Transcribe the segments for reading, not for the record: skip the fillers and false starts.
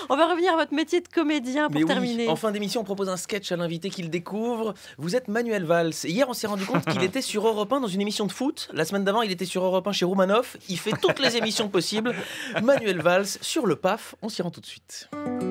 On va revenir à votre métier de comédien pour Mais terminer. oui, en fin d'émission, on propose un sketch à l'invité qu'il découvre. Vous êtes Manuel Valls. Hier, on s'est rendu compte qu'il était sur Europe 1 dans une émission de foot. La semaine d'avant, il était sur Europe 1 chez Roumanoff. Il fait toutes les émissions possibles. Manuel Valls sur le PAF. On s'y rend tout de suite.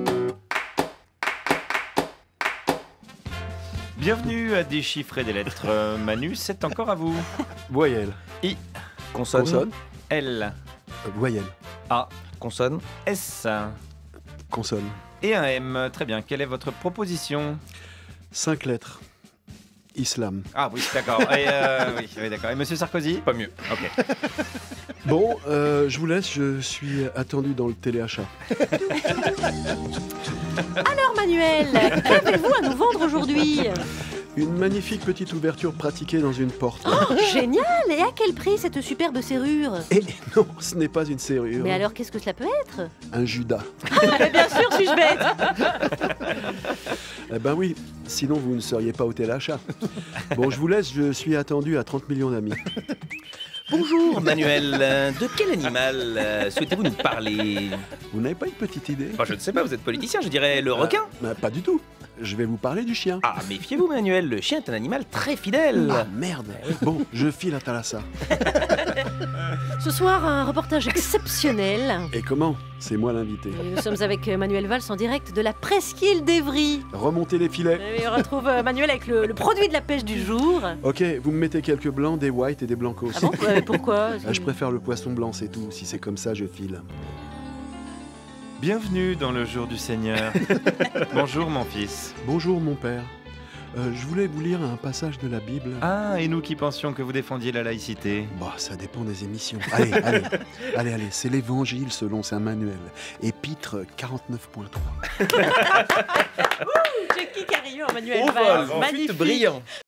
Bienvenue à Déchiffrer des lettres. Manu, c'est encore à vous. Voyelle. I. Consonne. Consonne. L. Voyelle. A. Consonne. S. Consonne. Et un M. Très bien. Quelle est votre proposition? 5 lettres. Islam. Ah oui, d'accord. Et oui, d'accord. Et Monsieur Sarkozy? Pas mieux. Ok. Bon, je vous laisse, je suis attendu dans le téléachat. Alors Manuel, qu'avez-vous à nous vendre aujourd'hui? Une magnifique petite ouverture pratiquée dans une porte. Oh, génial! Et à quel prix cette superbe serrure? Et non, ce n'est pas une serrure. Mais alors qu'est-ce que cela peut être? Un Judas. Mais bien sûr, suis-je bête! Eh ben oui, sinon vous ne seriez pas au téléachat. Bon, je vous laisse, je suis attendu à 30 millions d'amis. Bonjour Manuel. De quel animal souhaitez-vous nous parler? Vous n'avez pas une petite idée? Enfin, je ne sais pas, vous êtes politicien, je dirais le requin. Pas du tout. Je vais vous parler du chien. Ah, méfiez-vous Manuel, le chien est un animal très fidèle. Ah, merde. Bon, je file à Thalassa. Ce soir, un reportage exceptionnel. Et comment? C'est moi l'invité. Nous sommes avec Manuel Valls en direct de la presqu'île d'Evry. Remontez les filets. Et on retrouve Manuel avec le produit de la pêche du jour. Ok, vous me mettez quelques blancs, des whites et des blancos. Ah bon? Pourquoi? Je préfère le poisson blanc, c'est tout. Si c'est comme ça, je file. Bienvenue dans le jour du Seigneur. Bonjour mon fils. Bonjour mon père. Je voulais vous lire un passage de la Bible. Ah, et nous qui pensions que vous défendiez la laïcité. Bah, ça dépend des émissions. Allez, c'est l'évangile selon saint Manuel. Épître 49.3. Jackie Carillon, Manuel Au Valls. vol, en Magnifique. brillant.